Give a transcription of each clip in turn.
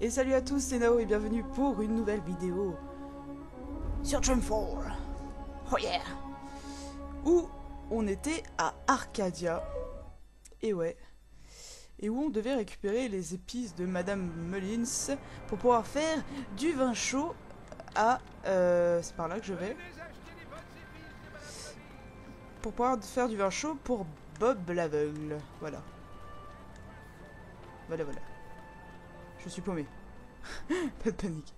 Et salut à tous, c'est Nao et bienvenue pour une nouvelle vidéo sur Dreamfall. Oh yeah! Où on était à Arcadia. Et ouais. Et où on devait récupérer les épices de Madame Mullins pour pouvoir faire du vin chaud à... c'est par là que je vais. Pour pouvoir faire du vin chaud pour Bob l'aveugle. Voilà. Voilà. Je suis paumé. Pas de panique.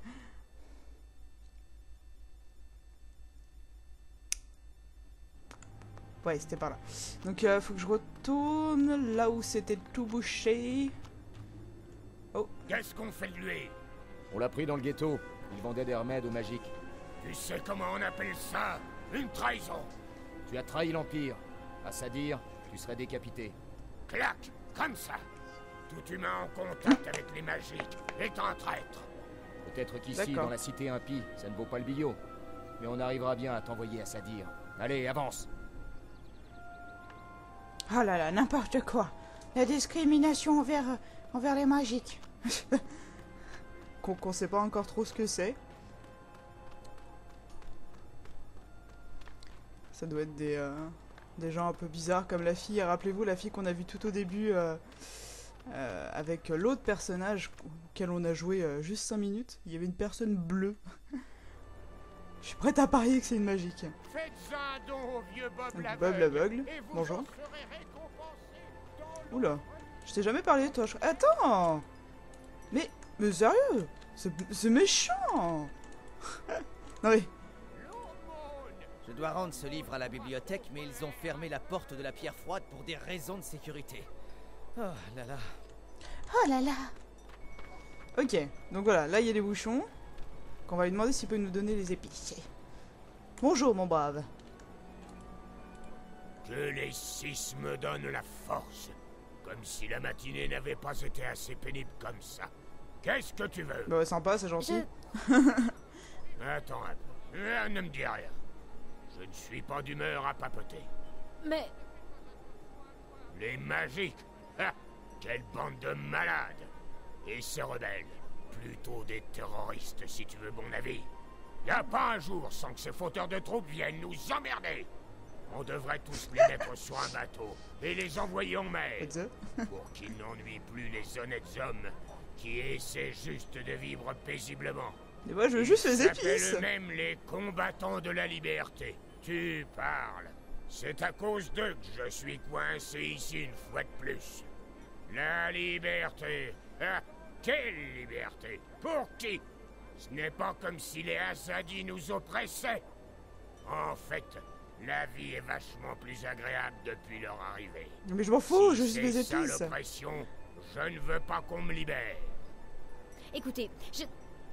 Ouais, c'était par là. Donc, faut que je retourne là où c'était tout bouché. Oh. Qu'est-ce qu'on fait de lui? On l'a pris dans le ghetto. Il vendait des remèdes aux magiques. Tu sais comment on appelle ça? Une trahison. Tu as trahi l'Empire. À ça dire, tu serais décapité. Clac, comme ça. Tout humain en contact avec les magiques est un traître. Peut-être qu'ici, dans la cité impie, ça ne vaut pas le billot. Mais on arrivera bien à t'envoyer à Sadir. Allez, avance. Oh là là, n'importe quoi. La discrimination envers les magiques. Qu'on sait pas encore trop ce que c'est. Ça doit être des gens un peu bizarres comme la fille. Rappelez-vous la fille qu'on a vue tout au début avec l'autre personnage auquel on a joué juste 5 minutes. Il y avait une personne bleue. Je suis prête à parier que c'est une magique. Faites un don au vieux Bob l'aveugle. Bonjour. Oula, je t'ai jamais parlé de toi. Attends. Mais sérieux, c'est méchant. Non mais... Je dois rendre ce livre à la bibliothèque, mais ils ont fermé la porte de la pierre froide pour des raisons de sécurité. Oh là là. Oh là là. Ok, donc voilà, là il y a des bouchons. Qu'on va lui demander s'il peut nous donner les épices. Bonjour mon brave. Que les 6 me donnent la force. Comme si la matinée n'avait pas été assez pénible comme ça. Qu'est-ce que tu veux? Bah sympa, c'est gentil. Attends un peu. Ne me dis rien. Je ne suis pas d'humeur à papoter. Mais... Les magiques? Ah, quelle bande de malades! Et ces rebelles? Plutôt des terroristes, si tu veux mon avis. Y a pas un jour sans que ces fauteurs de troupes viennent nous emmerder. On devrait tous les mettre sur un bateau et les envoyer en mer. Pour qu'ils n'ennuient plus les honnêtes hommes qui essaient juste de vivre paisiblement. Et moi je veux juste les épices. Même les combattants de la liberté. Tu parles. C'est à cause d'eux que je suis coincé ici une fois de plus. La liberté. Ah, quelle liberté? Pour qui? Ce n'est pas comme si les Azadi nous oppressaient. En fait, la vie est vachement plus agréable depuis leur arrivée. Mais je m'en fous, si je suis les c'est épices. ça l'oppression, je ne veux pas qu'on me libère. Écoutez, je...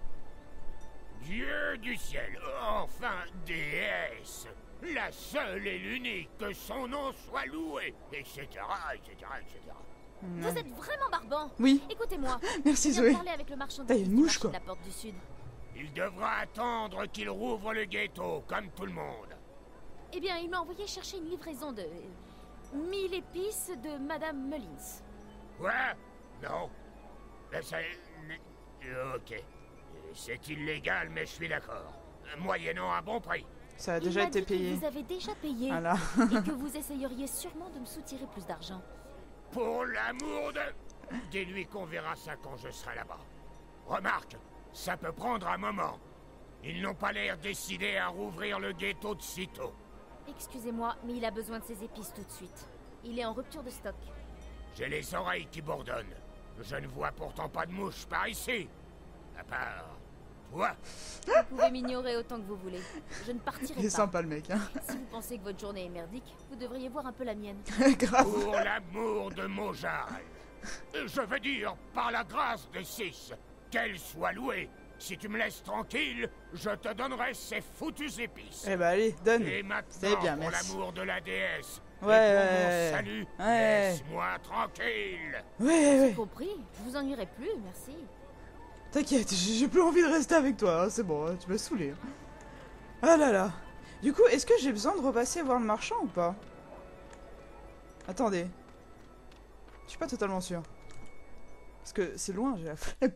Dieu du ciel, enfin déesse, la seule et l'unique, que son nom soit loué, etc., etc., etc. Vous êtes vraiment barbant. Oui. Écoutez-moi. Merci je viens Zoé. de parler avec le marchand T'as une mouche quoi. de la porte du sud. Il devra attendre qu'il rouvre le ghetto, comme tout le monde. Eh bien, il m'a envoyé chercher une livraison de... 1000 épices de Madame Mullins. Quoi? Non. Mais c'est... Ok. C'est illégal, mais je suis d'accord. Moyennant un bon prix. Ça a déjà été payé. Vous avez déjà payé. Voilà. Et que vous essayeriez sûrement de me soutirer plus d'argent. Pour l'amour de... Dis-lui qu'on verra ça quand je serai là-bas. Remarque, ça peut prendre un moment. Ils n'ont pas l'air décidés à rouvrir le ghetto de sitôt. Excusez-moi, mais il a besoin de ses épices tout de suite. Il est en rupture de stock. J'ai les oreilles qui bourdonnent. Je ne vois pourtant pas de mouche par ici. À part... toi. Vous pouvez m'ignorer autant que vous voulez. Je ne partirai pas. Il est sympa le mec, hein. Si vous pensez que votre journée est merdique, vous devriez voir un peu la mienne. Grave. Pour l'amour de Mojal. Je veux dire, par la grâce des 6, qu'elle soit louée. Si tu me laisses tranquille, je te donnerai ces foutues épices. Eh bah allez, donne. Et C'est maintenant, bien, pour merci. l'amour de la déesse, Ouais, et pour ouais, mon salut, ouais. laisse-moi tranquille. Ouais. Compris, je vous ennuierai plus, merci. T'inquiète, j'ai plus envie de rester avec toi, hein, c'est bon, hein, tu m'as saoulé. Ah là là. Du coup, est-ce que j'ai besoin de repasser voir le marchand ou pas? Attendez. Je suis pas totalement sûr. Parce que c'est loin, j'ai la flemme.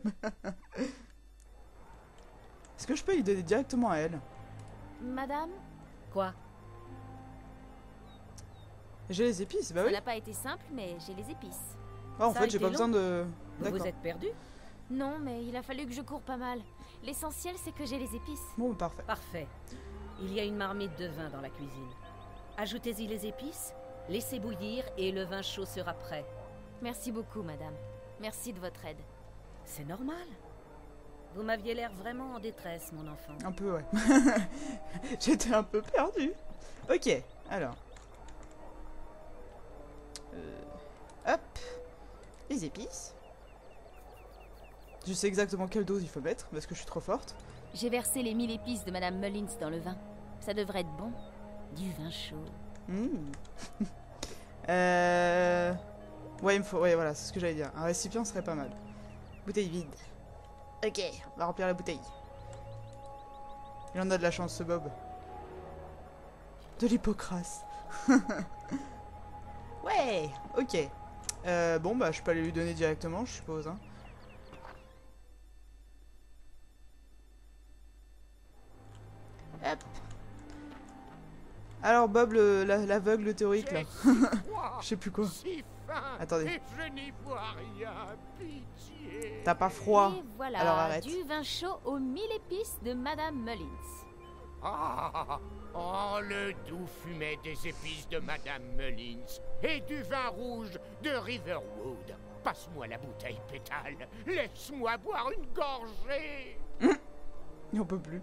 Est-ce que je peux lui donner directement à elle? Madame, Quoi? J'ai les épices, bah ça oui. n'a pas été simple, mais j'ai les épices. Ah, en Ça fait, a j'ai été pas besoin de... Vous D'accord. vous êtes perdu? Non, mais il a fallu que je cours pas mal. L'essentiel, c'est que j'ai les épices. Bon, parfait. Parfait. Il y a une marmite de vin dans la cuisine. Ajoutez-y les épices, laissez bouillir et le vin chaud sera prêt. Merci beaucoup, madame. Merci de votre aide. C'est normal. Vous m'aviez l'air vraiment en détresse, mon enfant. Un peu, ouais. J'étais un peu perdue. Ok, alors. Hop. Les épices. Je sais exactement quelle dose il faut mettre, parce que je suis trop forte. J'ai versé les 1000 épices de madame Mullins dans le vin. Ça devrait être bon. Du vin chaud. Mmh. Ouais, il me faut... Ouais, voilà, c'est ce que j'allais dire. Un récipient serait pas mal. Bouteille vide. Ok, on va remplir la bouteille. Il en a de la chance, ce Bob. De l'hypocrase. Ouais, ok. Bon, bah, je peux aller lui donner directement, je suppose. Hein. Hop. Alors, Bob, l'aveugle théorique, là. Je sais plus quoi. Attendez. Et je n'y vois rien, pitié. T'as pas froid. Et voilà, Alors arrête. du vin chaud aux 1000 épices de madame Mullins. Oh, le doux fumet des épices de Madame Mullins et du vin rouge de Riverwood. Passe-moi la bouteille, Pétale. Laisse-moi boire une gorgée. On peut plus.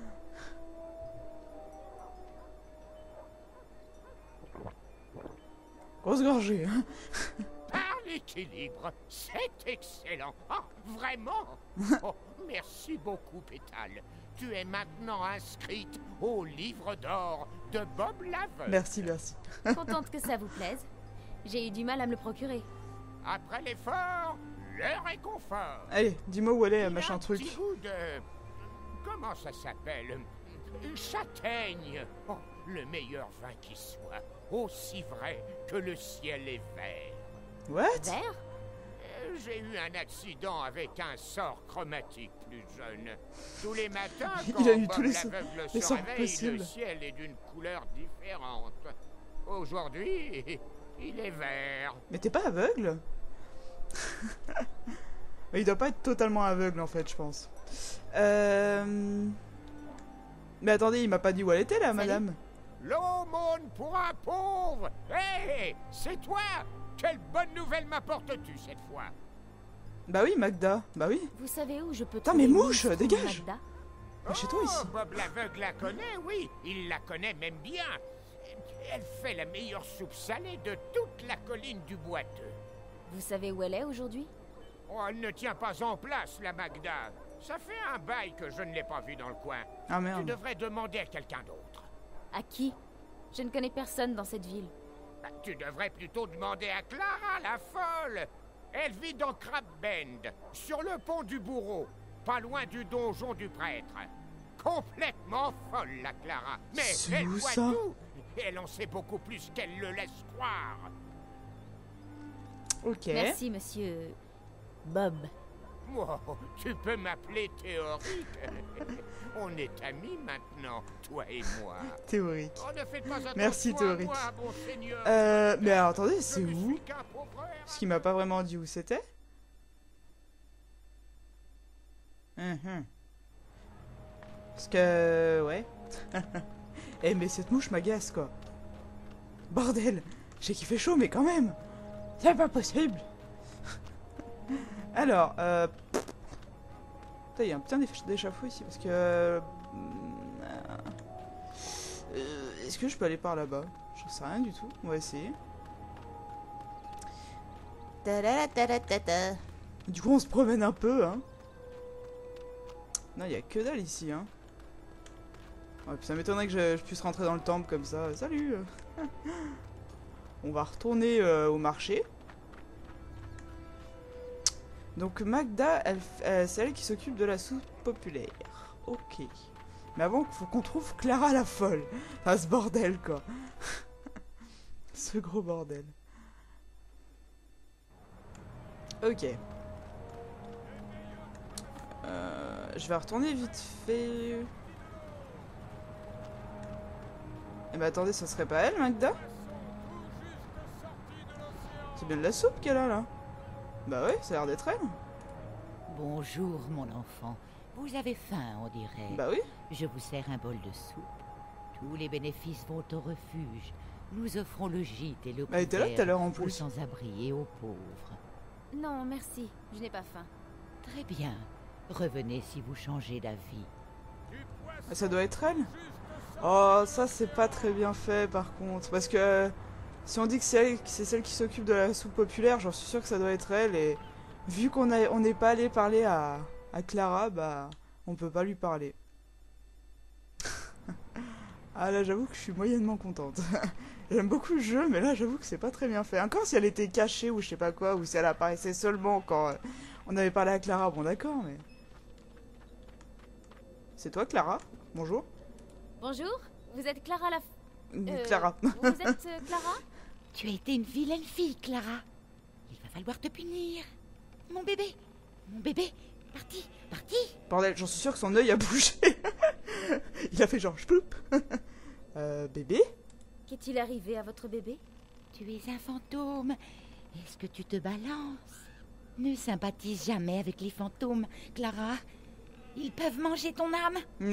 Grosse gorgée, hein. Par l'équilibre, c'est excellent. Ah, vraiment? Oh, merci beaucoup, Pétale. Tu es maintenant inscrite au livre d'or de Bob l'aveugle. Merci, merci. Contente que ça vous plaise. J'ai eu du mal à me le procurer. Après l'effort, le réconfort. Allez, dis-moi où elle est, Il a machin un truc. petit goût de... Comment ça s'appelle? Châtaigne. Oh, le meilleur vin qui soit. Aussi vrai que le ciel est vert. What? Vert? J'ai eu un accident avec un sort chromatique plus jeune. Tous les matins, Il quand a eu Bob tous les l'aveugle se sorts réveille, possibles. le ciel est d'une couleur différente. Aujourd'hui, il est vert. Mais t'es pas aveugle? Il doit pas être totalement aveugle en fait, je pense. Mais attendez, il m'a pas dit où elle était là, madame. L'aumône pour un pauvre. Hé, c'est toi? Quelle bonne nouvelle m'apportes-tu cette fois? Bah oui, Magda. Bah oui. Vous savez où je peux Putain, trouver mais mouche, Miss dégage. Magda? Bah, chez toi ici. Bob l'aveugle la connaît, oui. Il la connaît même bien. Elle fait la meilleure soupe salée de toute la colline du Boiteux. Vous savez où elle est aujourd'hui? Oh, elle ne tient pas en place, la Magda. Ça fait un bail que je ne l'ai pas vue dans le coin. Ah Tu merde. devrais demander à quelqu'un d'autre. À qui? Je ne connais personne dans cette ville. Bah, tu devrais plutôt demander à Clara, la folle. Elle vit dans Crab Bend, sur le pont du bourreau, pas loin du donjon du prêtre. Complètement folle, la Clara. Mais C'est elle où voit ça? tout. Elle en sait beaucoup plus qu'elle le laisse croire. Ok. Merci, monsieur... Bob. Oh, tu peux m'appeler Théorique. On est amis maintenant, toi et moi. Théorique. Oh, ne faites pas attention Merci, à Théorique. moi, bon seigneur. Mais alors attendez, Je c'est ne où? suis qu'un pauvre errant. Parce qu'il m'a pas vraiment dit où c'était. Parce que... Ouais. Eh mais cette mouche m'agace quoi. Bordel. Je sais qu'il fait chaud mais quand même. C'est pas possible. Alors, putain, il y a un putain d'échafaud ici parce que... Est-ce que je peux aller par là-bas? J'en sais rien du tout. On va essayer. Du coup, on se promène un peu, hein. Non, il y a que dalle ici, hein. Ouais, puis ça m'étonnerait que je puisse rentrer dans le temple comme ça. Salut. On va retourner au marché. Donc Magda, c'est elle qui s'occupe de la soupe populaire. Ok. Mais avant, il faut qu'on trouve Clara la folle. Ah, ce bordel, quoi. Ce gros bordel. Ok. je vais retourner vite fait. Eh ben attendez, ça serait pas elle, Magda? C'est bien de la soupe qu'elle a là. Bah ouais, ça a l'air d'être elle. Bonjour, mon enfant. Vous avez faim, on dirait. Bah oui. Je vous sers un bol de soupe. Tous les bénéfices vont au refuge. Nous offrons le gîte et le Elle était là tout à l'heure en plus. aux sans-abri et aux pauvres. Non, merci. Je n'ai pas faim. Très bien. Revenez si vous changez d'avis. Ah, ça doit être elle. Oh, ça c'est pas très bien fait par contre. Parce que si on dit que c'est celle qui s'occupe de la soupe populaire, j'en suis sûr que ça doit être elle. Et vu qu'on n'est pas allé parler à Clara, bah on peut pas lui parler. Ah là j'avoue que je suis moyennement contente. J'aime beaucoup le jeu, mais là j'avoue que c'est pas très bien fait. Encore si elle était cachée ou je sais pas quoi, ou si elle apparaissait seulement quand on avait parlé à Clara, bon d'accord, mais... C'est toi Clara? Bonjour. Bonjour, vous êtes Clara la... Clara. Vous êtes Clara? Tu as été une vilaine fille, Clara. Il va falloir te punir. Mon bébé. Mon bébé. Parti. Parti. Bordel, j'en suis sûr que son œil a bougé. Il a fait genre... Chploup. Bébé? Qu'est-il arrivé à votre bébé? Tu es un fantôme. Est-ce que tu te balances? Ne sympathise jamais avec les fantômes, Clara. Ils peuvent manger ton âme. Je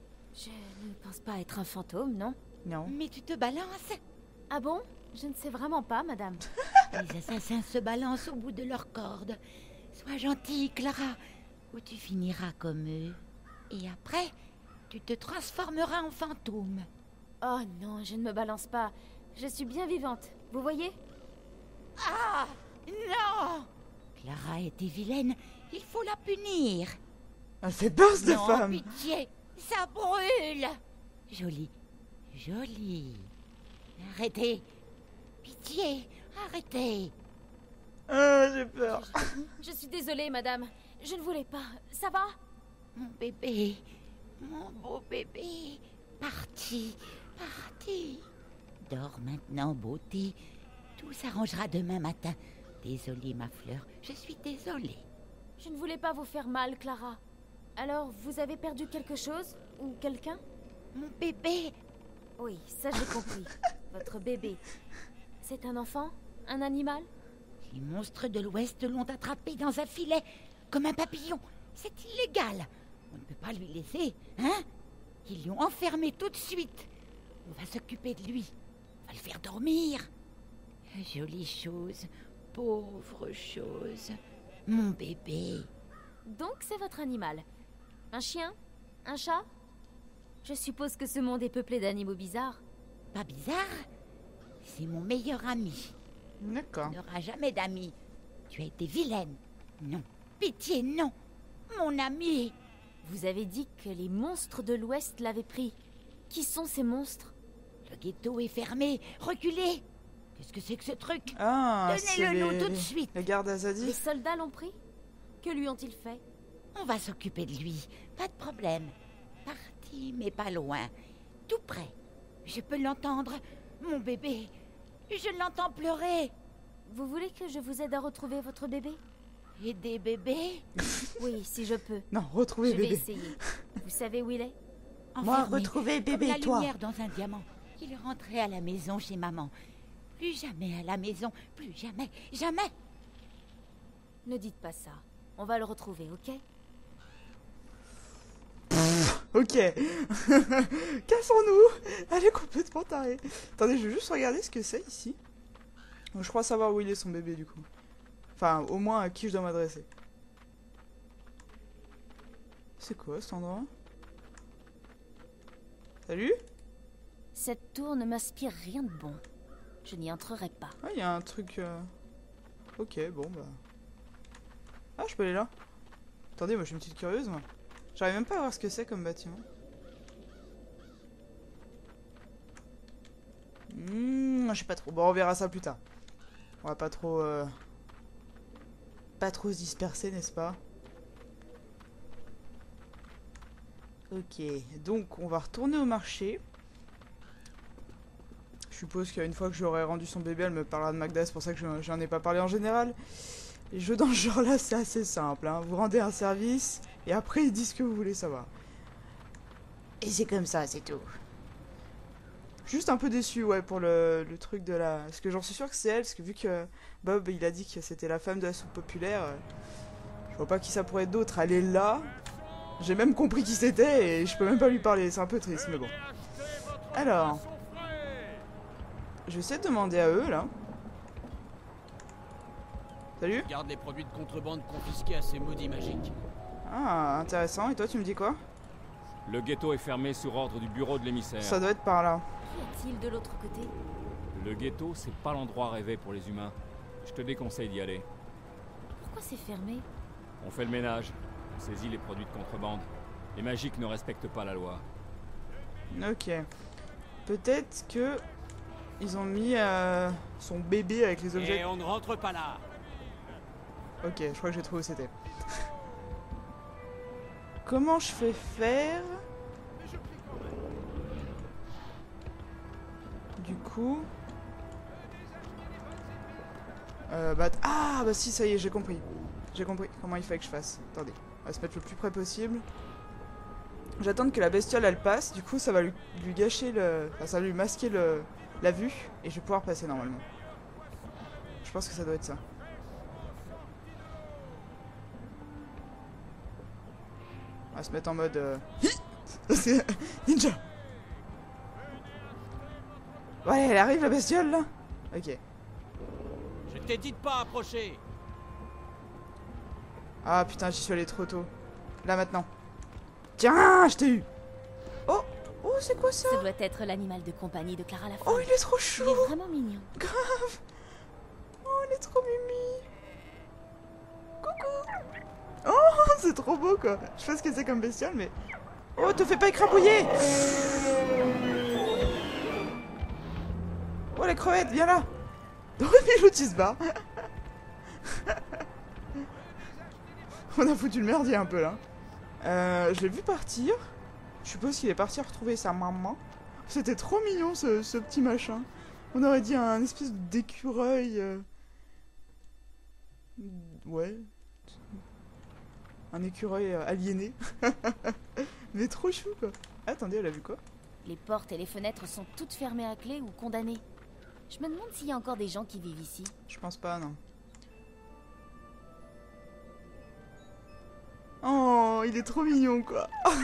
ne pense pas être un fantôme, non? Non. Mais tu te balances. Ah bon? Je ne sais vraiment pas, madame. Les assassins se balancent au bout de leur corde. Sois gentille, Clara, ou tu finiras comme eux. Et après, tu te transformeras en fantôme. Oh non, je ne me balance pas. Je suis bien vivante, vous voyez? Ah! Non! Clara était vilaine, il faut la punir. Elle fait peur cette Non, femme. pitié, ça brûle. Jolie, jolie. Arrêtez. Pitié, arrêtez. Ah, j'ai peur. Je suis désolée, madame. Je ne voulais pas. Ça va? Mon bébé, mon beau bébé. Parti, parti. Dors maintenant, beauté. Tout s'arrangera demain matin. Désolée, ma fleur, je suis désolée. Je ne voulais pas vous faire mal, Clara. Alors, vous avez perdu quelque chose? Ou quelqu'un? Mon bébé. Oui, ça j'ai compris. Votre bébé. C'est un enfant? Un animal? Les monstres de l'Ouest l'ont attrapé dans un filet, comme un papillon. C'est illégal. On ne peut pas lui laisser, hein? Ils l'ont enfermé tout de suite. On va s'occuper de lui. On va le faire dormir. Jolie chose, pauvre chose. Mon bébé. Donc c'est votre animal. Un chien? Un chat? Je suppose que ce monde est peuplé d'animaux bizarres. Pas bizarre? C'est mon meilleur ami. D'accord. Tu n'auras jamais d'amis. Tu as été vilaine. Non. Pitié, non. Mon ami. Vous avez dit que les monstres de l'Ouest l'avaient pris. Qui sont ces monstres? Le ghetto est fermé. Reculez. Qu'est-ce que c'est que ce truc? Ah, c'est Donnez-le-nous tout de suite. les gardes Azadi. Les soldats l'ont pris? Que lui ont-ils fait? On va s'occuper de lui. Pas de problème. Parti, mais pas loin. Tout près. Je peux l'entendre. Mon bébé. Je l'entends pleurer. Vous voulez que je vous aide à retrouver votre bébé? Aider bébé? Oui, si je peux. Non, retrouver Je vais bébé. essayer. Vous savez où il est? Moi, Enfermé, retrouver comme bébé, la toi. lumière dans un diamant. Il rentrait à la maison chez maman. Plus jamais à la maison. Plus jamais. Jamais. Ne dites pas ça. On va le retrouver, ok? Ok. Cassons-nous. Elle est complètement tarée. Attendez, je vais juste regarder ce que c'est ici. Je crois savoir où il est son bébé du coup. Enfin, au moins à qui je dois m'adresser. C'est quoi cet endroit? Salut? Cette tour ne m'inspire rien de bon. Je n'y entrerai pas. Ah, il y a un truc... Ok, bon bah... Ah, je peux aller là. Attendez, moi je suis une petite curieuse, moi. J'arrive même pas à voir ce que c'est comme bâtiment. Je sais pas trop. Bon, on verra ça plus tard. On va pas trop... Pas trop se disperser, n'est-ce pas? Ok, donc on va retourner au marché. Je suppose qu'une fois que j'aurai rendu son bébé, elle me parlera de Magda, c'est pour ça que j'en ai pas parlé en général. Les jeux dans ce genre là, c'est assez simple, hein. Vous rendez un service, et après ils disent ce que vous voulez savoir. Et c'est comme ça, c'est tout. Juste un peu déçu, ouais, pour le truc de la... Parce que j'en suis sûr que c'est elle, parce que vu que Bob, il a dit que c'était la femme de la soupe populaire, je vois pas qui ça pourrait être d'autre. Elle est là. J'ai même compris qui c'était et je peux même pas lui parler. C'est un peu triste, mais bon. Alors... Je vais essayer de demander à eux, là. Salut. Garde les produits de contrebande confisqués à ces maudits magiques. Ah, intéressant. Et toi, tu me dis quoi? Le ghetto est fermé sur ordre du bureau de l'émissaire. Ça doit être par là. Qu'y a-t-il de l'autre côté? Le ghetto, c'est pas l'endroit rêvé pour les humains. Je te déconseille d'y aller. Pourquoi c'est fermé? On fait le ménage. On saisit les produits de contrebande. Les magiques ne respectent pas la loi. Ok. Peut-être que... Ils ont mis son bébé avec les objets... Et on ne rentre pas là. Ok, je crois que j'ai trouvé où c'était. Comment je fais faire? Du coup... Ah, bah si, ça y est, j'ai compris. J'ai compris comment il fallait que je fasse. Attendez, on va se mettre le plus près possible. J'attends que la bestiole, elle passe. Du coup, ça va lui gâcher le... Enfin, ça va lui masquer la vue. Et je vais pouvoir passer normalement. Je pense que ça doit être ça. On va se mettre en mode... Ninja. Ouais, elle arrive la bestiole là. Ok. Je t'ai dit de pas approcher. Ah putain, j'y suis allé trop tôt. Là maintenant. Tiens, je t'ai eu. Oh, oh, c'est quoi ça? Ça doit être l'animal de compagnie de Clara la Oh, il est trop chou. Il est vraiment mignon. Grave. Oh, il est trop mimi. Coucou. Oh, c'est trop beau quoi. Je sais pas ce que c'est comme bestiole, mais... Oh, te fais pas écrabouiller. Oh, les crevettes, viens là. Oh, mais l'autre il se barre. On a foutu le merdier un peu là. Je l'ai vu partir. Je suppose qu'il est parti retrouver sa maman. C'était trop mignon ce petit machin. On aurait dit un espèce d'écureuil. Ouais. Un écureuil aliéné. Mais trop chou quoi. Attendez, elle a vu quoi? Les portes et les fenêtres sont toutes fermées à clé ou condamnées. Je me demande s'il y a encore des gens qui vivent ici. Je pense pas, non. Oh, il est trop mignon, quoi.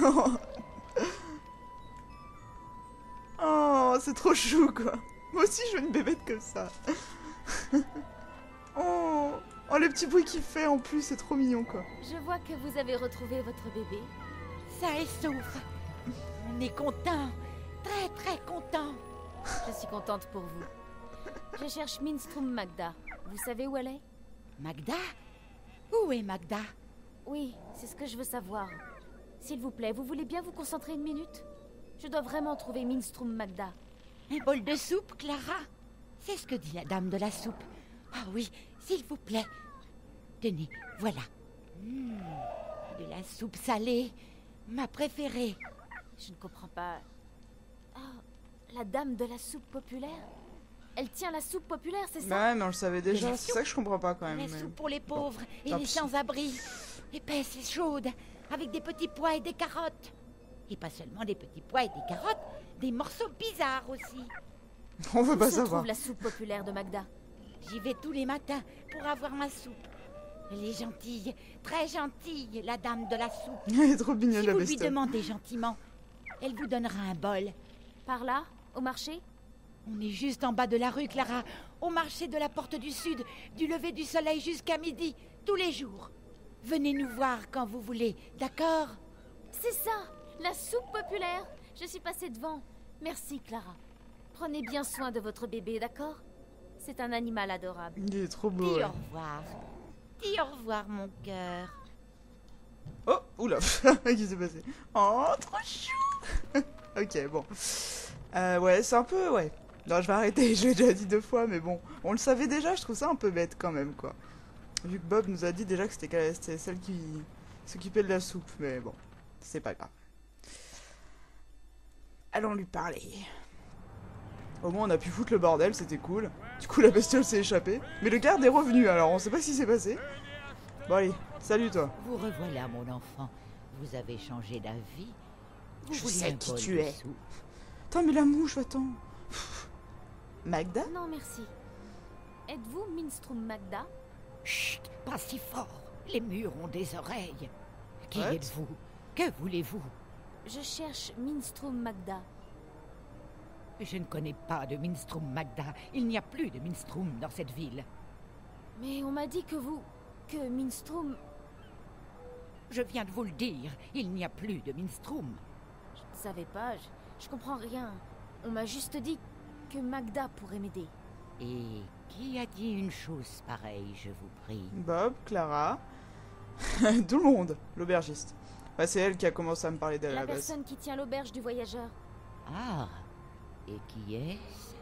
Oh, c'est trop chou, quoi. Moi aussi, je veux une bébête comme ça. Oh, oh, les petits bruits qu'il fait, en plus, c'est trop mignon, quoi. Je vois que vous avez retrouvé votre bébé. Ça est sauf. On est content. Très très content. Je suis contente pour vous. Je cherche Minstrom Magda. Vous savez où elle est? Magda? Où est Magda? Oui, c'est ce que je veux savoir. S'il vous plaît, vous voulez bien vous concentrer une minute? Je dois vraiment trouver Minstrom Magda. Un bol de soupe, Clara? C'est ce que dit la dame de la soupe. Ah oui, s'il vous plaît. Tenez, voilà. De la soupe salée. Ma préférée. Je ne comprends pas. Oh, la dame de la soupe populaire? Elle tient la soupe populaire, c'est ça? Bah ouais, mais on le savait déjà, c'est ça que je comprends pas quand même. La Mais... soupe pour les pauvres et tant les pis. sans-abri. Épaisse et chaude, avec des petits pois et des carottes. Et pas seulement des petits pois et des carottes, des morceaux bizarres aussi. On veut pas Où se savoir. trouve la soupe populaire de Magda? J'y vais tous les matins pour avoir ma soupe. Elle est gentille, très gentille, la dame de la soupe. Elle est trop mignonne, Si la vous lui bestiole. demandez gentiment, elle vous donnera un bol. Par là? Au marché? On est juste en bas de la rue, Clara, au marché de la Porte du Sud, du lever du soleil jusqu'à midi, tous les jours. Venez nous voir quand vous voulez, d'accord? C'est ça! La soupe populaire! Je suis passée devant. Merci, Clara. Prenez bien soin de votre bébé, d'accord? C'est un animal adorable. Il est trop beau. Dis Ouais. au revoir. Dis au revoir, mon cœur. Oh, oula, qu'est-ce qui s'est passé? Oh, trop chou. Ok, bon. Ouais, c'est un peu, ouais. Non, je vais arrêter, je l'ai déjà dit 2 fois, mais bon. On le savait déjà, je trouve ça un peu bête quand même, quoi. Vu que Bob nous a dit déjà que c'était celle qui s'occupait de la soupe, mais bon, c'est pas grave. Allons lui parler. Au moins, on a pu foutre le bordel, c'était cool. Du coup, la bestiole s'est échappée. Mais le garde est revenu, alors on sait pas ce qui s'est passé. Bon, allez, salut toi. Vous revoilà, mon enfant. Vous avez changé d'avis? Vous Je voulez sais un qui bol tu de es. soupe? Attends, mais la mouche, attends. Magda? Non, merci. Êtes-vous Minstrom Magda? Chut, pas si fort. Les murs ont des oreilles. Qui What? êtes-vous? Que voulez-vous? Je cherche Minstrom Magda. Je ne connais pas de Minstrom Magda. Il n'y a plus de Minstrom dans cette ville. Mais on m'a dit que vous... que Minstrom... Je viens de vous le dire, il n'y a plus de Minstrom. Je ne savais pas, je comprends rien. On m'a juste dit que Magda pourrait m'aider. Et qui a dit une chose pareille, je vous prie? Bob, Clara, tout le monde, l'aubergiste. Bah, c'est elle qui a commencé à me parler d'elle à La la base. personne qui tient l'auberge du voyageur. Ah, et qui est-ce?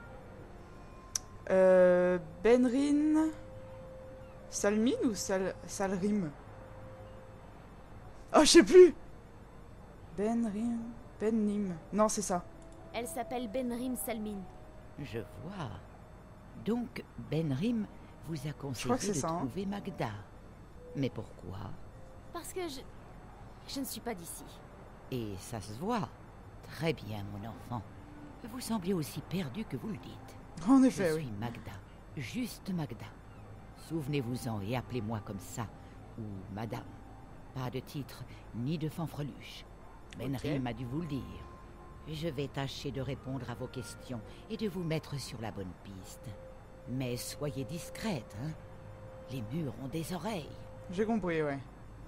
Benrin... Salmin ou Salrim? Oh, je sais plus. Benrim... Bennim... Non, c'est ça. Elle s'appelle Benrim Salmin. Je vois. Donc, Benrim vous a crois que conseillé c'est de ça, hein. trouver Magda. Mais pourquoi? Parce que je ne suis pas d'ici. Et ça se voit. Très bien, mon enfant. Vous semblez aussi perdu que vous le dites. En Je effet, suis oui. Magda. Juste Magda. Souvenez-vous-en et appelez-moi comme ça. Ou Madame. Pas de titre, ni de fanfreluche. Benrim a dû vous le dire. Je vais tâcher de répondre à vos questions et de vous mettre sur la bonne piste. Mais soyez discrète, hein. Les murs ont des oreilles. J'ai compris, ouais.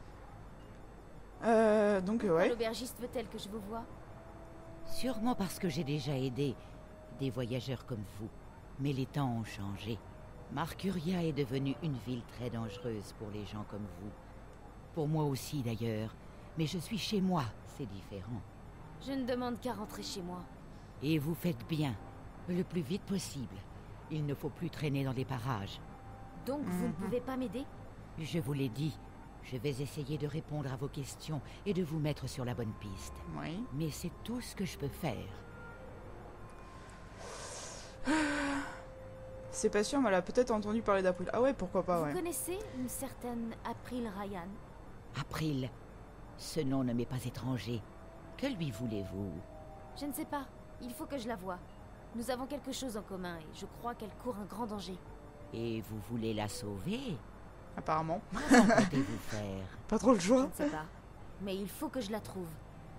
Donc, Pourquoi ouais. l'aubergiste veut-elle que je vous voie? Sûrement parce que j'ai déjà aidé des voyageurs comme vous. Mais les temps ont changé. Marcuria est devenue une ville très dangereuse pour les gens comme vous. Pour moi aussi, d'ailleurs. Mais je suis chez moi, c'est différent. Je ne demande qu'à rentrer chez moi. Et vous faites bien, le plus vite possible. Il ne faut plus traîner dans les parages. Donc vous ne pouvez pas m'aider? Je vous l'ai dit, je vais essayer de répondre à vos questions et de vous mettre sur la bonne piste. Oui. Mais c'est tout ce que je peux faire. C'est pas sûr, mais elle a peut-être entendu parler d'April. Ah ouais, pourquoi pas, Vous ouais. connaissez une certaine April Ryan? April, ce nom ne m'est pas étranger. Que lui voulez-vous? Je ne sais pas. Il faut que je la voie. Nous avons quelque chose en commun et je crois qu'elle court un grand danger. Et vous voulez la sauver? Apparemment. Comment comptez-vous faire? Pas trop le Je choix. ne sais pas. Mais il faut que je la trouve.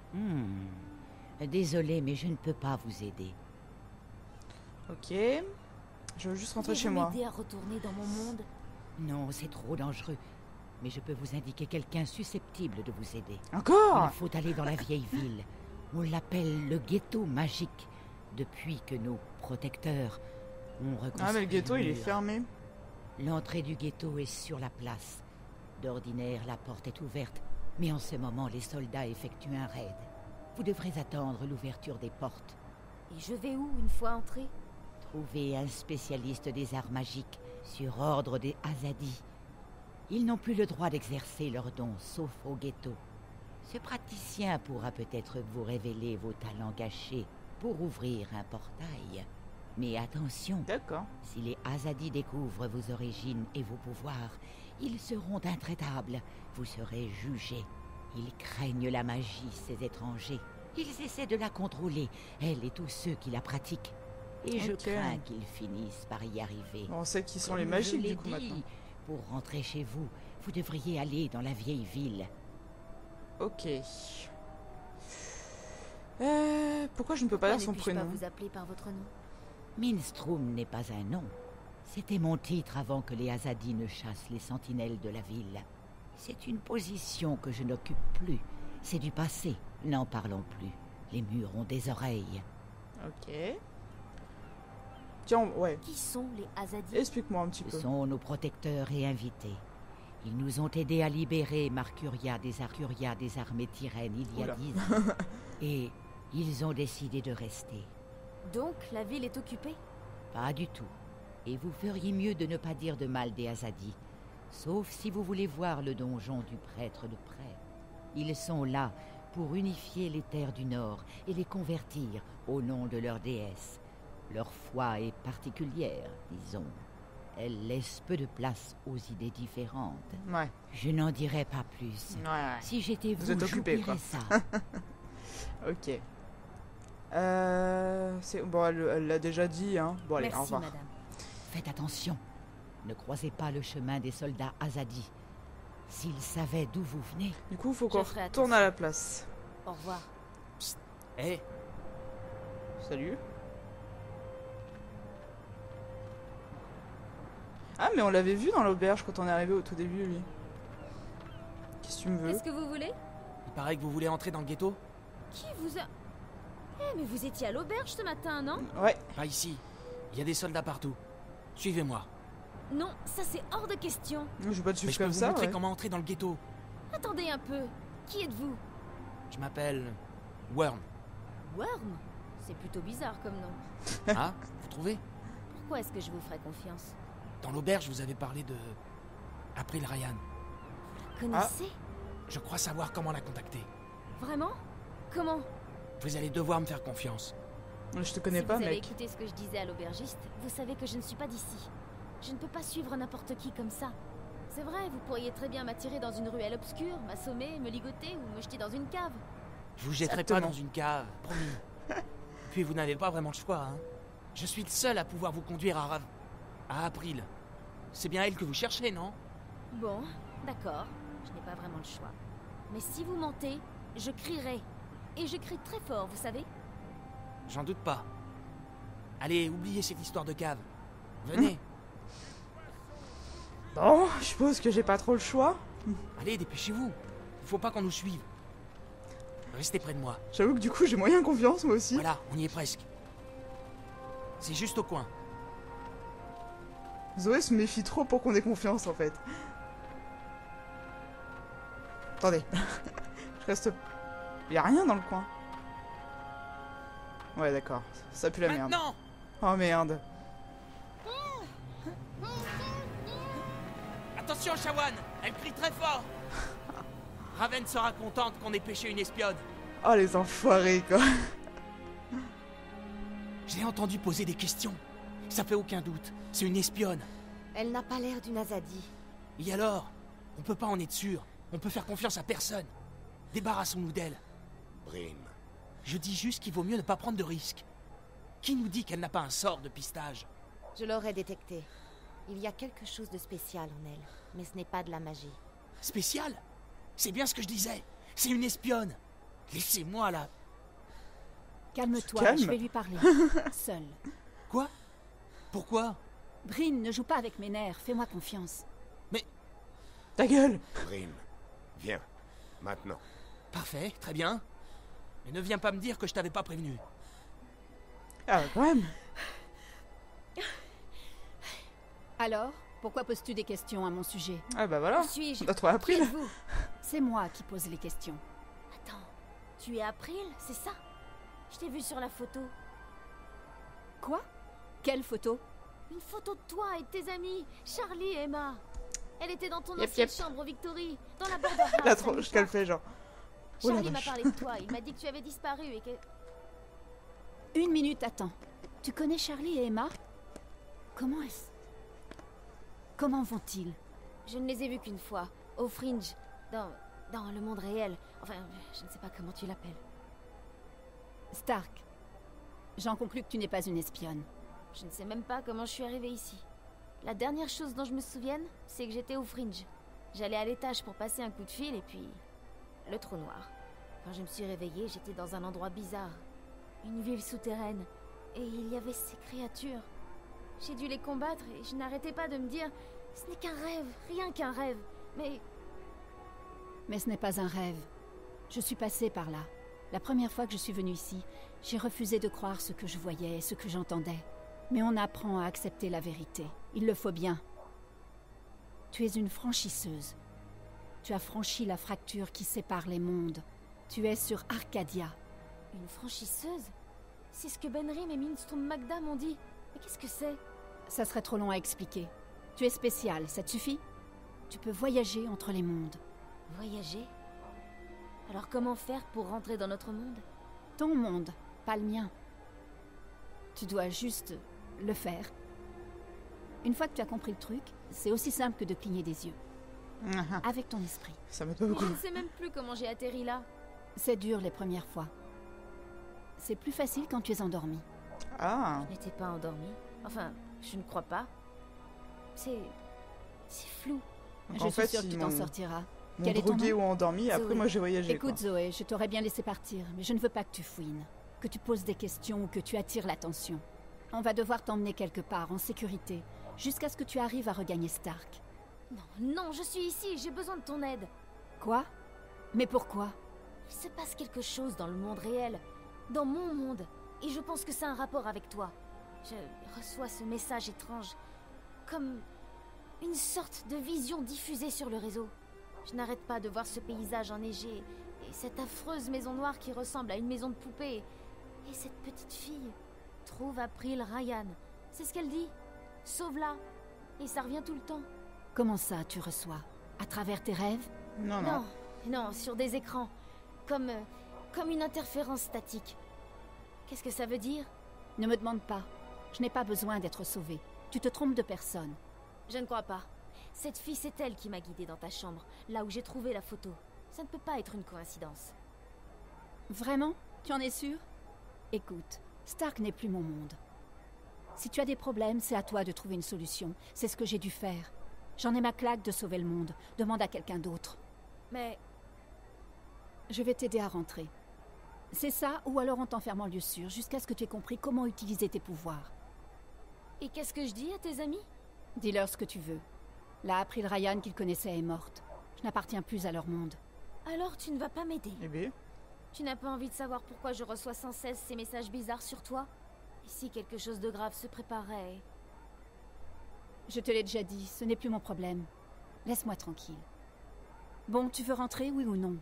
Désolé, mais je ne peux pas vous aider. Ok. Je veux juste rentrer chez Pouvez-vous moi. m'aider à retourner dans mon monde? Non, c'est trop dangereux. Mais je peux vous indiquer quelqu'un susceptible de vous aider. Encore? Il faut aller dans la vieille ville. On l'appelle le ghetto magique. Depuis que nos protecteurs ont reconstruit Ah, mais le ghetto, il est mur. fermé. L'entrée du ghetto est sur la place. D'ordinaire, la porte est ouverte. Mais en ce moment, les soldats effectuent un raid. Vous devrez attendre l'ouverture des portes. Et je vais où une fois entrée? Trouvez un spécialiste des arts magiques sur ordre des Azadi. Ils n'ont plus le droit d'exercer leurs dons, sauf au ghetto. Ce praticien pourra peut-être vous révéler vos talents cachés pour ouvrir un portail. Mais attention, D'accord. si les Azadi découvrent vos origines et vos pouvoirs, ils seront intraitables. Vous serez jugés. Ils craignent la magie, ces étrangers. Ils essaient de la contrôler, elle et tous ceux qui la pratiquent. Et je Ok. crains qu'ils finissent par y arriver. Bon, on sait qui sont Comme les je magiques, l'ai du coup, dit, maintenant. pour rentrer chez vous, vous devriez aller dans la vieille ville. Ok. Pourquoi je ne peux pas Pourquoi dire son ne puis-je prénom? pas vous appeler par votre nom? Minstrom n'est pas un nom. C'était mon titre avant que les Azadi ne chassent les sentinelles de la ville. C'est une position que je n'occupe plus. C'est du passé. N'en parlons plus. Les murs ont des oreilles. Ok. Tiens, ouais. Qui sont les Azadi? Explique-moi un petit Ce peu. sont nos protecteurs et invités. Ils nous ont aidés à libérer Marcuria des armées tyrènes il y a Oula. 10 ans. Et ils ont décidé de rester. Donc la ville est occupée? Pas du tout. Et vous feriez mieux de ne pas dire de mal des Azadi. Sauf si vous voulez voir le donjon du prêtre de près. Ils sont là pour unifier les terres du Nord et les convertir au nom de leur déesse. Leur foi est particulière, disons. Elle laisse peu de place aux idées différentes. Ouais. Je n'en dirai pas plus. Ouais. Si j'étais Vous vous, êtes occupé, j'oublierais quoi. ça. Ok. Bon, elle l'a déjà dit, hein. Bon, allez, au Merci, revoir. madame. Faites attention. Ne croisez pas le chemin des soldats Azadi. S'ils savaient d'où vous venez... Du coup, faut Je qu'on ferai retourne à la place. Au revoir. Hé, Salut. Ah, mais on l'avait vu dans l'auberge quand on est arrivé au tout début, lui. Qu'est-ce que tu me veux? Qu'est-ce que vous voulez? il paraît que vous voulez entrer dans le ghetto? Qui vous a... Eh, mais vous étiez à l'auberge ce matin, non? Ouais. Pas ici. Il y a des soldats partout. Suivez-moi. Non, ça c'est hors de question. Je vais pas te Mais suivre je peux comme vous ça, montrer ouais. comment entrer dans le ghetto. Attendez un peu. Qui êtes-vous? Je m'appelle... Worm. Worm? C'est plutôt bizarre comme nom. Ah, vous trouvez? Pourquoi est-ce que je vous ferais confiance? Dans l'auberge, vous avez parlé de... April Ryan. Connaissez? Je crois savoir comment la contacter. Vraiment? Comment? Vous allez devoir me faire confiance. Je te connais Si pas, vous avez mec. écouté ce que je disais à l'aubergiste, vous savez que je ne suis pas d'ici. Je ne peux pas suivre n'importe qui comme ça. C'est vrai, vous pourriez très bien m'attirer dans une ruelle obscure, m'assommer, me ligoter ou me jeter dans une cave. Je vous jetterai pas Exactement. dans une cave, promis. Puis vous n'avez pas vraiment le choix, hein. Je suis le seul à pouvoir vous conduire à April. C'est bien elle que vous cherchez, non? Bon, d'accord, je n'ai pas vraiment le choix. Mais si vous mentez, je crierai. Et je crie très fort, vous savez? J'en doute pas. Allez, oubliez cette histoire de cave. Venez. Bon, je suppose que j'ai pas trop le choix. Allez, dépêchez-vous. Il faut pas qu'on nous suive. Restez près de moi. J'avoue que du coup, j'ai moyen confiance, moi aussi. Voilà, on y est presque. C'est juste au coin. Zoé se méfie trop pour qu'on ait confiance, en fait. Attendez. Je reste... Y a rien dans le coin. Ouais, d'accord. Ça pue la merde. Maintenant! Oh merde. Attention, Shawan! Elle crie très fort! Raven sera contente qu'on ait pêché une espionne. Oh les enfoirés, quoi. Je l'ai entendu poser des questions. Ça fait aucun doute. C'est une espionne. Elle n'a pas l'air d'une Azadi. Et alors? On peut pas en être sûr. On peut faire confiance à personne. Débarrassons-nous d'elle. Brim, Je dis juste qu'il vaut mieux ne pas prendre de risques. Qui nous dit qu'elle n'a pas un sort de pistage? Je l'aurais détecté. Il y a quelque chose de spécial en elle, mais ce n'est pas de la magie. Spécial? C'est bien ce que je disais. C'est une espionne. Laissez-moi là. Calme-toi, Calme. je vais lui parler. Seul. Quoi? Pourquoi? Brin, ne joue pas avec mes nerfs, fais-moi confiance. Ta gueule. Brim, viens, maintenant. Parfait, très bien. Mais ne viens pas me dire que je t'avais pas prévenu. Ah, quand même. Alors, pourquoi poses-tu des questions à mon sujet? Ah bah voilà. Où suis-je? On a trop appris, Qui là. êtes-vous? C'est moi qui pose les questions. Attends, tu es April, c'est ça? Je t'ai vu sur la photo. Quoi? Quelle photo? Une photo de toi et de tes amis, Charlie et Emma. Elle était dans ton Yep, ancienne yep. chambre au Victory, dans la border house. La à tronche Newport. qu'elle fait, genre. Oh la Charlie m'a vache. parlé de toi, il m'a dit que tu avais disparu et que... Une minute, attends. Tu connais Charlie et Emma? Comment est-ce... Comment vont-ils? Je ne les ai vus qu'une fois, au Fringe, dans le monde réel. Enfin, je ne sais pas comment tu l'appelles. Stark, j'en conclus que tu n'es pas une espionne. Je ne sais même pas comment je suis arrivée ici. La dernière chose dont je me souvienne, c'est que j'étais au Fringe. J'allais à l'étage pour passer un coup de fil et puis... le trou noir. Quand je me suis réveillée, j'étais dans un endroit bizarre. Une ville souterraine. Et il y avait ces créatures. J'ai dû les combattre et je n'arrêtais pas de me dire... ce n'est qu'un rêve, rien qu'un rêve. Mais ce n'est pas un rêve. Je suis passée par là. La première fois que je suis venue ici, j'ai refusé de croire ce que je voyais et ce que j'entendais. Mais on apprend à accepter la vérité. Il le faut bien. Tu es une franchisseuse. Tu as franchi la fracture qui sépare les mondes. Tu es sur Arcadia. Une franchisseuse? C'est ce que Benrim et Minstrom Magda m'ont dit. Mais qu'est-ce que c'est? Ça serait trop long à expliquer. Tu es spécial, ça te suffit? Tu peux voyager entre les mondes. Voyager? Alors comment faire pour rentrer dans notre monde? Ton monde, pas le mien. Tu dois juste le faire. Une fois que tu as compris le truc, c'est aussi simple que de cligner des yeux. Avec ton esprit. Ça m'aide pas beaucoup. Je ne sais même plus comment j'ai atterri là. C'est dur les premières fois. C'est plus facile quand tu es endormi. Ah. Je n'étais pas endormie. Enfin, je ne crois pas. C'est flou. Donc, Je suis sûre que tu t'en sortiras. Quel est ton drogué nom? ou endormi, après Zoé. moi j'ai voyagé. Écoute quoi. Zoé, je t'aurais bien laissé partir, mais je ne veux pas que tu fouines. Que tu poses des questions ou que tu attires l'attention. On va devoir t'emmener quelque part, en sécurité, jusqu'à ce que tu arrives à regagner Stark. Non, je suis ici, j'ai besoin de ton aide. Quoi? Mais pourquoi? Il se passe quelque chose dans le monde réel, dans mon monde, et je pense que c'est un rapport avec toi. Je reçois ce message étrange, comme une sorte de vision diffusée sur le réseau. Je n'arrête pas de voir ce paysage enneigé, et cette affreuse maison noire qui ressemble à une maison de poupée. Et cette petite fille, trouve April Ryan. C'est ce qu'elle dit. Sauve-la. Et ça revient tout le temps. Comment ça, tu reçois? À travers tes rêves? Non, sur des écrans. Comme une interférence statique. Qu'est-ce que ça veut dire? Ne me demande pas. Je n'ai pas besoin d'être sauvée. Tu te trompes de personne. Je ne crois pas. Cette fille, c'est elle qui m'a guidée dans ta chambre, là où j'ai trouvé la photo. Ça ne peut pas être une coïncidence. Vraiment? Tu en es sûr? Écoute, Stark n'est plus mon monde. Si tu as des problèmes, c'est à toi de trouver une solution. C'est ce que j'ai dû faire. J'en ai ma claque de sauver le monde. Demande à quelqu'un d'autre. Mais... Je vais t'aider à rentrer. C'est ça, ou alors on t'enferme en lieu sûr, jusqu'à ce que tu aies compris comment utiliser tes pouvoirs. Et qu'est-ce que je dis à tes amis? Dis-leur ce que tu veux. La April Ryan qu'ils connaissaient est morte. Je n'appartiens plus à leur monde. Alors tu ne vas pas m'aider? Eh bien. Tu n'as pas envie de savoir pourquoi je reçois sans cesse ces messages bizarres sur toi? Et si quelque chose de grave se préparait? Je te l'ai déjà dit, ce n'est plus mon problème. Laisse-moi tranquille. Bon, tu veux rentrer, oui ou non?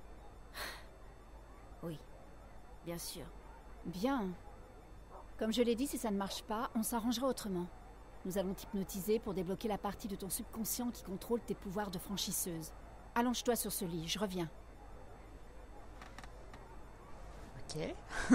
Oui, bien sûr. Bien. Comme je l'ai dit, si ça ne marche pas, on s'arrangera autrement. Nous allons t'hypnotiser pour débloquer la partie de ton subconscient qui contrôle tes pouvoirs de franchisseuse. Allonge-toi sur ce lit, je reviens. Ok.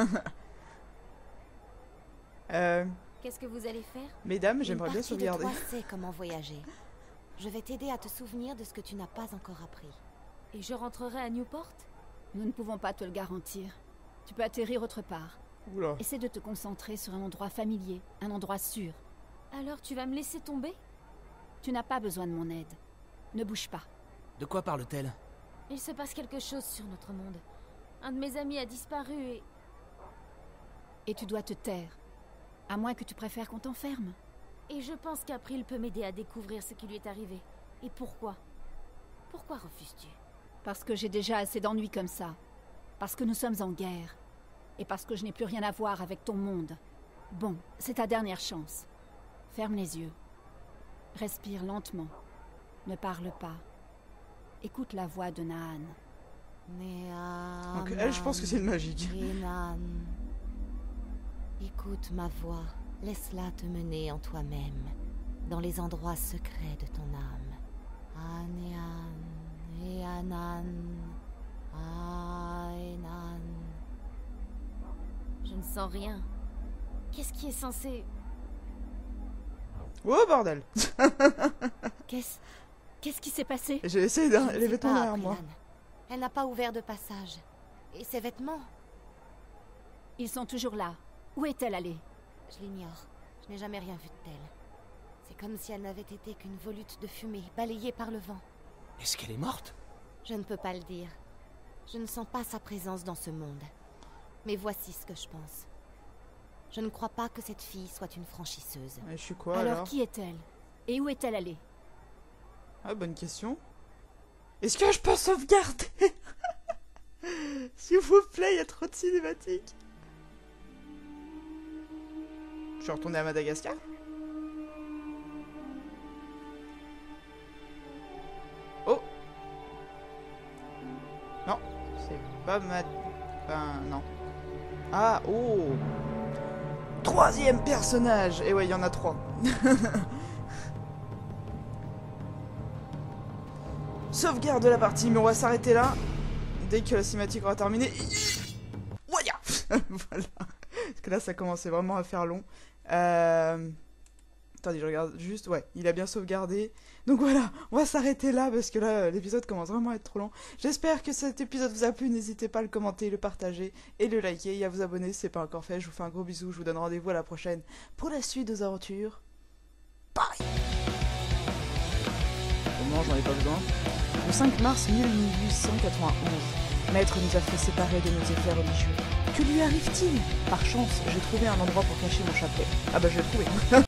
Qu'est-ce que vous allez faire? Mesdames, j'aimerais bien sauvegarder. Une partie de toi sait comment voyager. Je vais t'aider à te souvenir de ce que tu n'as pas encore appris. Et je rentrerai à Newport? Nous ne pouvons pas te le garantir. Tu peux atterrir autre part. Oula. Essaie de te concentrer sur un endroit familier, un endroit sûr. Alors tu vas me laisser tomber? Tu n'as pas besoin de mon aide. Ne bouge pas. De quoi parle-t-elle? Il se passe quelque chose sur notre monde. Un de mes amis a disparu Et tu dois te taire. À moins que tu préfères qu'on t'enferme. Et je pense qu'April peut m'aider à découvrir ce qui lui est arrivé. Et pourquoi? Pourquoi refuses-tu? Parce que j'ai déjà assez d'ennuis comme ça. Parce que nous sommes en guerre. Et parce que je n'ai plus rien à voir avec ton monde. Bon, c'est ta dernière chance. Ferme les yeux. Respire lentement. Ne parle pas. Écoute la voix de Naan. Donc elle, je pense que c'est une magique. Écoute ma voix. Laisse-la te mener en toi-même, dans les endroits secrets de ton âme. Anean, Eanan, Aenan. Je ne sens rien. Qu'est-ce qui est censé... Oh bordel. Qu'est-ce qui s'est passé? J'ai essayé les vêtements derrière moi. Elle n'a pas ouvert de passage. Et ses vêtements? Ils sont toujours là. Où est-elle allée? Je l'ignore. Je n'ai jamais rien vu de tel. C'est comme si elle n'avait été qu'une volute de fumée, balayée par le vent. Est-ce qu'elle est morte? Je ne peux pas le dire. Je ne sens pas sa présence dans ce monde. Mais voici ce que je pense. Je ne crois pas que cette fille soit une franchisseuse. Et je suis quoi alors qui est-elle? Et où est-elle allée? Ah, bonne question. Est-ce que je peux sauvegarder? S'il vous plaît, il y a trop de cinématiques. Je suis retourné à Madagascar. Oh. Non, c'est pas Enfin, non. Ah, oh. Troisième personnage. Et ouais, il y en a 3. Sauvegarde de la partie, mais on va s'arrêter là. Dès que la cinématique aura terminé. Voilà. Parce que là, ça commençait vraiment à faire long. Attendez, je regarde juste, ouais, il a bien sauvegardé. Donc voilà, on va s'arrêter là parce que là, l'épisode commence vraiment à être trop long. J'espère que cet épisode vous a plu, n'hésitez pas à le commenter, le partager et le liker et à vous abonner si ce n'est pas encore fait. Je vous fais un gros bisou, je vous donne rendez-vous à la prochaine pour la suite des aventures. Bye. Au moment, j'en ai pas besoin. Le 5 mars 1891, Maître nous a fait séparer de nos effets religieux. Que lui arrive-t-il? Par chance, j'ai trouvé un endroit pour cacher mon chapelet. Ah bah je l'ai trouvé.